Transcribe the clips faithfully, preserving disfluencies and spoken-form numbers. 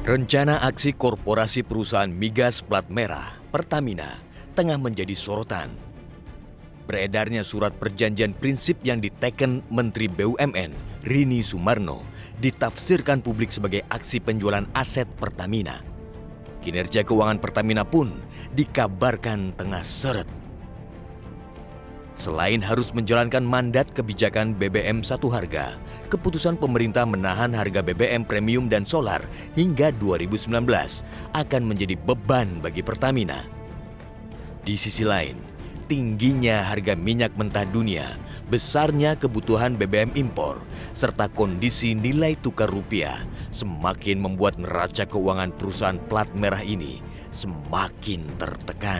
Rencana aksi korporasi perusahaan migas plat merah Pertamina tengah menjadi sorotan. Beredarnya surat perjanjian prinsip yang diteken Menteri B U M N Rini Sumarno ditafsirkan publik sebagai aksi penjualan aset Pertamina. Kinerja keuangan Pertamina pun dikabarkan tengah seret. Selain harus menjalankan mandat kebijakan B B M satu harga, keputusan pemerintah menahan harga B B M premium dan solar hingga dua ribu sembilan belas akan menjadi beban bagi Pertamina. Di sisi lain, tingginya harga minyak mentah dunia, besarnya kebutuhan B B M impor, serta kondisi nilai tukar rupiah semakin membuat neraca keuangan perusahaan plat merah ini semakin tertekan.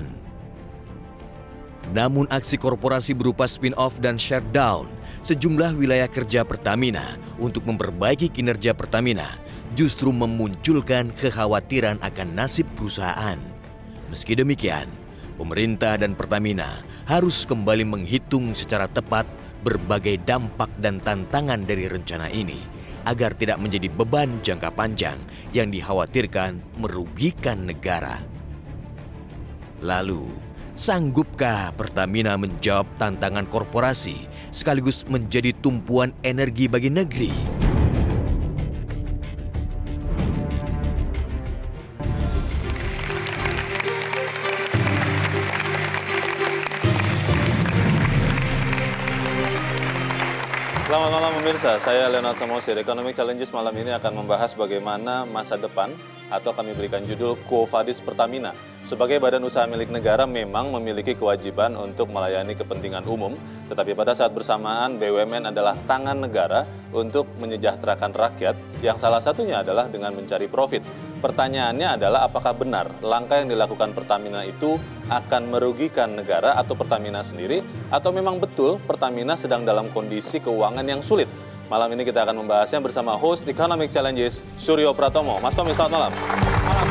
Namun aksi korporasi berupa spin-off dan shutdown sejumlah wilayah kerja Pertamina untuk memperbaiki kinerja Pertamina justru memunculkan kekhawatiran akan nasib perusahaan. Meski demikian, pemerintah dan Pertamina harus kembali menghitung secara tepat berbagai dampak dan tantangan dari rencana ini agar tidak menjadi beban jangka panjang yang dikhawatirkan merugikan negara. Lalu, sanggupkah Pertamina menjawab tantangan korporasi sekaligus menjadi tumpuan energi bagi negeri? Selamat malam pemirsa, saya Leonard Samosir. Economic Challenges malam ini akan membahas bagaimana masa depan atau kami berikan judul Quo Vadis Pertamina. Sebagai badan usaha milik negara memang memiliki kewajiban untuk melayani kepentingan umum, tetapi pada saat bersamaan B U M N adalah tangan negara untuk menyejahterakan rakyat yang salah satunya adalah dengan mencari profit. Pertanyaannya adalah apakah benar langkah yang dilakukan Pertamina itu akan merugikan negara atau Pertamina sendiri, atau memang betul Pertamina sedang dalam kondisi keuangan yang sulit. Malam ini kita akan membahasnya bersama host Economic Challenges, Suryo Pratomo. Mas Tommy, selamat malam. Malam.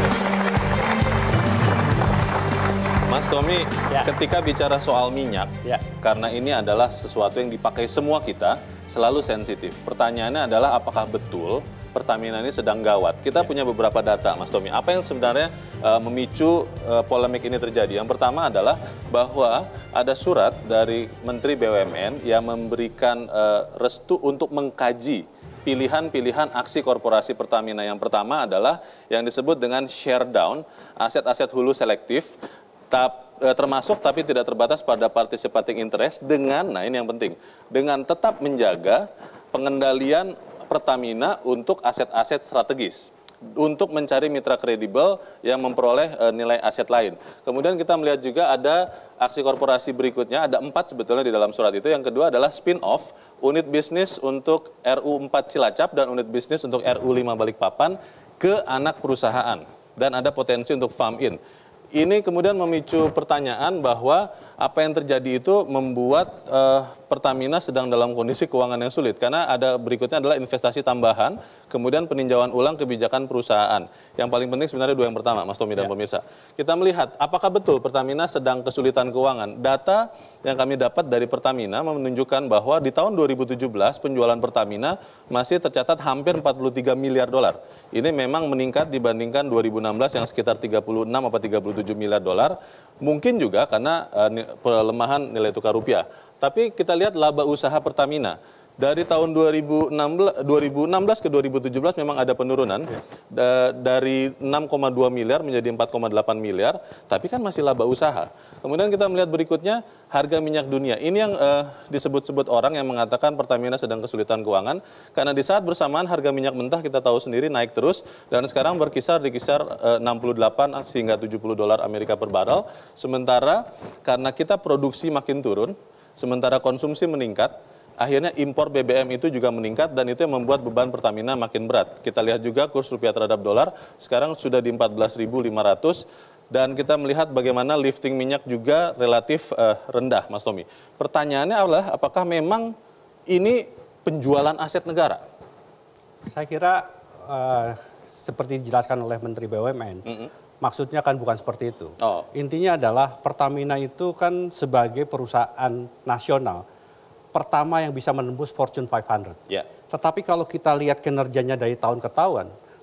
Mas Tommy, ya. Ketika bicara soal minyak, ya. Karena ini adalah sesuatu yang dipakai semua kita, selalu sensitif. Pertanyaannya adalah apakah betul Pertamina ini sedang gawat? Kita ya. punya beberapa data, Mas Tommy. Apa yang sebenarnya uh, memicu uh, polemik ini terjadi? Yang pertama adalah bahwa ada surat dari Menteri B U M N yang memberikan uh, restu untuk mengkaji pilihan-pilihan aksi korporasi Pertamina. Yang pertama adalah yang disebut dengan share down, aset-aset hulu selektif, tap, uh, termasuk tapi tidak terbatas pada participating interest dengan, nah ini yang penting, dengan tetap menjaga pengendalian Pertamina untuk aset-aset strategis, untuk mencari mitra kredibel yang memperoleh e, nilai aset lain. Kemudian kita melihat juga ada aksi korporasi berikutnya, ada empat sebetulnya di dalam surat itu. Yang kedua adalah spin-off, unit bisnis untuk R U empat Cilacap dan unit bisnis untuk R U lima Balikpapan ke anak perusahaan. Dan ada potensi untuk farm-in. Ini kemudian memicu pertanyaan bahwa apa yang terjadi itu membuat uh, Pertamina sedang dalam kondisi keuangan yang sulit. Karena ada berikutnya adalah investasi tambahan, kemudian peninjauan ulang kebijakan perusahaan. Yang paling penting sebenarnya dua yang pertama, Mas Tommy dan ya. Pemirsa. Kita melihat apakah betul Pertamina sedang kesulitan keuangan. Data yang kami dapat dari Pertamina menunjukkan bahwa di tahun dua ribu tujuh belas penjualan Pertamina masih tercatat hampir empat puluh tiga miliar dolar. Ini memang meningkat dibandingkan dua ribu enam belas yang sekitar tiga puluh enam atau tiga puluh tujuh miliar dolar. Mungkin juga karena uh, pelemahan nilai tukar rupiah. Tapi kita lihat laba usaha Pertamina. Dari tahun dua ribu enam belas ke dua ribu tujuh belas memang ada penurunan da, dari enam koma dua miliar menjadi empat koma delapan miliar, tapi kan masih laba usaha. Kemudian kita melihat berikutnya harga minyak dunia. Ini yang uh, disebut-sebut orang yang mengatakan Pertamina sedang kesulitan keuangan karena di saat bersamaan harga minyak mentah kita tahu sendiri naik terus dan sekarang berkisar di kisar uh, enam puluh delapan hingga tujuh puluh dolar Amerika per barrel. Sementara karena kita produksi makin turun, sementara konsumsi meningkat, akhirnya impor B B M itu juga meningkat dan itu yang membuat beban Pertamina makin berat. Kita lihat juga kurs rupiah terhadap dolar sekarang sudah di empat belas ribu lima ratus dan kita melihat bagaimana lifting minyak juga relatif uh, rendah, Mas Tommy. Pertanyaannya adalah apakah memang ini penjualan aset negara? Saya kira uh, seperti dijelaskan oleh Menteri B U M N, mm-hmm. maksudnya kan bukan seperti itu. Oh. Intinya adalah Pertamina itu kan sebagai perusahaan nasional pertama yang bisa menembus Fortune lima ratus. Yeah. Tetapi kalau kita lihat kinerjanya dari tahun ke tahun,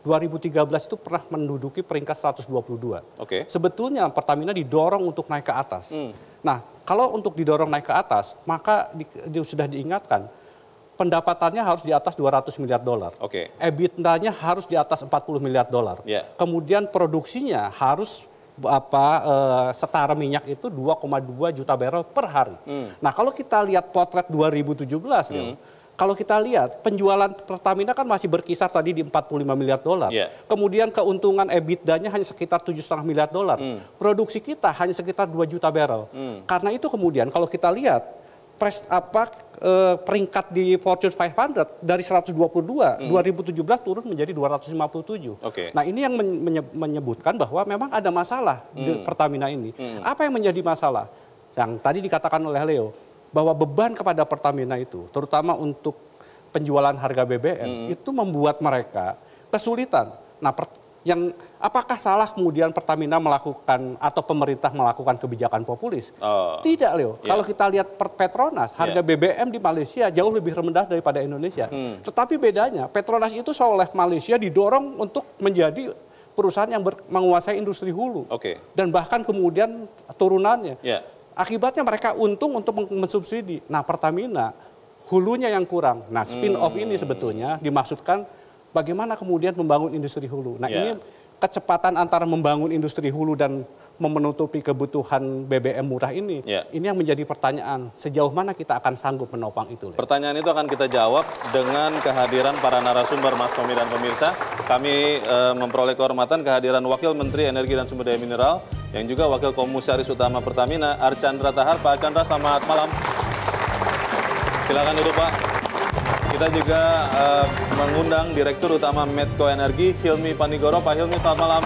dua ribu tiga belas itu pernah menduduki peringkat seratus dua puluh dua. Oke. Sebetulnya Pertamina didorong untuk naik ke atas. Hmm. Nah, kalau untuk didorong naik ke atas, maka di, di, sudah diingatkan pendapatannya harus di atas dua ratus miliar dolar. Oke. EBITDA-nya harus di atas empat puluh miliar dolar. Yeah. Kemudian produksinya harus apa eh, setara minyak itu dua koma dua juta barrel per hari. Hmm. Nah, kalau kita lihat potret dua ribu tujuh belas, hmm. Leo, kalau kita lihat penjualan Pertamina kan masih berkisar tadi di empat puluh lima miliar dolar. Yeah. Kemudian keuntungan EBITDA-nya hanya sekitar tujuh koma lima miliar dolar. Hmm. Produksi kita hanya sekitar dua juta barrel. Hmm. Karena itu kemudian kalau kita lihat pres apa eh, peringkat di Fortune lima ratus dari seratus dua puluh dua, hmm. dua ribu tujuh belas turun menjadi dua ratus lima puluh tujuh. Okay. Nah, ini yang menyebutkan bahwa memang ada masalah hmm. di Pertamina ini. Hmm. Apa yang menjadi masalah? Yang tadi dikatakan oleh Leo, bahwa beban kepada Pertamina itu, terutama untuk penjualan harga B B M, hmm. itu membuat mereka kesulitan. Nah, per, yang apakah salah kemudian Pertamina melakukan atau pemerintah melakukan kebijakan populis? Oh. Tidak, Leo. Yeah. Kalau kita lihat Petronas, harga yeah. B B M di Malaysia jauh lebih rendah daripada Indonesia. Hmm. Tetapi bedanya, Petronas itu oleh Malaysia didorong untuk menjadi perusahaan yang ber, menguasai industri hulu. Okay. Dan bahkan kemudian turunannya. Yeah. Akibatnya mereka untung untuk mensubsidi. Nah, Pertamina hulunya yang kurang. Nah, spin-off hmm. ini sebetulnya dimaksudkan bagaimana kemudian membangun industri hulu. Nah, yeah. ini kecepatan antara membangun industri hulu dan menutupi kebutuhan B B M murah ini, yeah. ini yang menjadi pertanyaan, sejauh mana kita akan sanggup menopang itu. Pertanyaan itu akan kita jawab dengan kehadiran para narasumber, Mas Tommy dan pemirsa. Kami e, memperoleh kehormatan kehadiran Wakil Menteri Energi dan Sumber Daya Mineral, yang juga Wakil Komisaris Utama Pertamina, Archandra Tahar. Pak Archandra, selamat malam. Silakan duduk, Pak. Kita juga uh, mengundang Direktur Utama Medco Energi, Hilmi Panigoro. Pak Hilmi, selamat malam.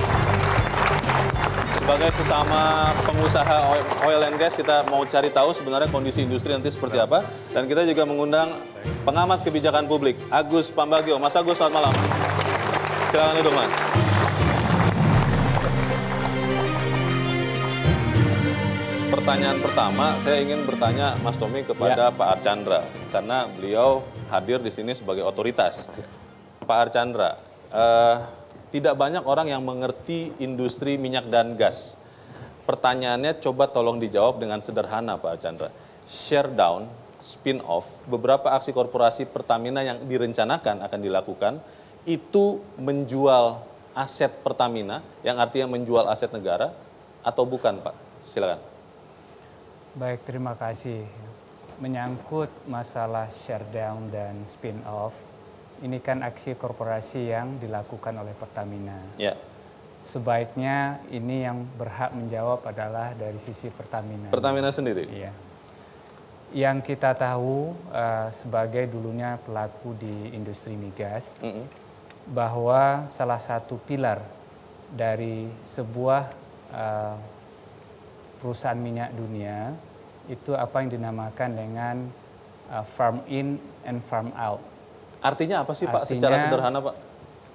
Sebagai sesama pengusaha oil and gas, kita mau cari tahu sebenarnya kondisi industri nanti seperti apa. Dan kita juga mengundang pengamat kebijakan publik, Agus Pambagio. Mas Agus, selamat malam. Silakan duduk, Mas. Pertanyaan pertama, saya ingin bertanya Mas Tommy kepada ya. Pak Archandra, karena beliau hadir di sini sebagai otoritas. Pak Archandra, eh, tidak banyak orang yang mengerti industri minyak dan gas. Pertanyaannya coba tolong dijawab dengan sederhana, Pak Archandra. Share down, spin off, beberapa aksi korporasi Pertamina yang direncanakan akan dilakukan, itu menjual aset Pertamina, yang artinya menjual aset negara, atau bukan, Pak? Silakan. Baik, terima kasih. Menyangkut masalah share down dan spin off, ini kan aksi korporasi yang dilakukan oleh Pertamina. Ya. Sebaiknya ini yang berhak menjawab adalah dari sisi Pertamina. Pertamina sendiri? Iya. Yang kita tahu uh, sebagai dulunya pelaku di industri migas, mm-hmm. bahwa salah satu pilar dari sebuah uh, perusahaan minyak dunia itu apa yang dinamakan dengan uh, farm in and farm out. Artinya apa sih, Pak? Artinya, secara sederhana, Pak?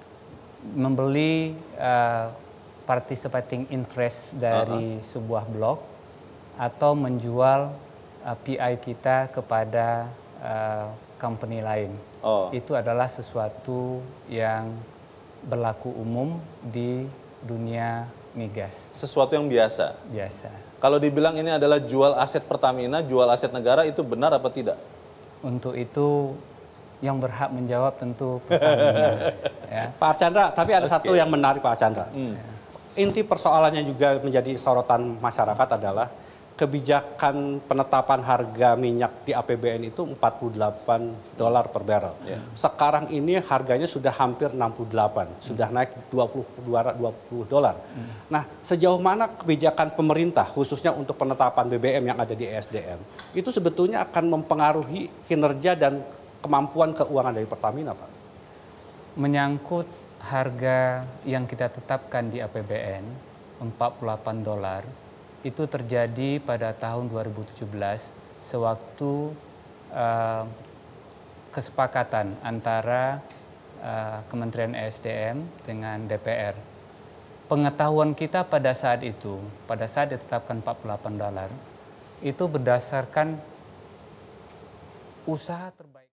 Membeli uh, participating interest dari uh-huh. sebuah blok atau menjual uh, P I kita kepada uh, company lain. Oh. Itu adalah sesuatu yang berlaku umum di dunia migas. Sesuatu yang biasa? Biasa. Kalau dibilang ini adalah jual aset Pertamina, jual aset negara, itu benar apa tidak? Untuk itu yang berhak menjawab tentu Pertamina. Ya. Pak Archandra, tapi ada okay. satu yang menarik, Pak Archandra. Hmm. Inti persoalannya juga menjadi sorotan masyarakat adalah kebijakan penetapan harga minyak di A P B N itu empat puluh delapan dolar per barrel. Yeah. Sekarang ini harganya sudah hampir enam puluh delapan, hmm. sudah naik dua puluh dolar. Hmm. Nah, sejauh mana kebijakan pemerintah khususnya untuk penetapan B B M yang ada di E S D M itu sebetulnya akan mempengaruhi kinerja dan kemampuan keuangan dari Pertamina, Pak? Menyangkut harga yang kita tetapkan di A P B N empat puluh delapan dolar, itu terjadi pada tahun dua ribu tujuh belas sewaktu uh, kesepakatan antara uh, Kementerian E S D M dengan D P R. Pengetahuan kita pada saat itu, pada saat ditetapkan empat puluh delapan dolar, itu berdasarkan usaha terbaik.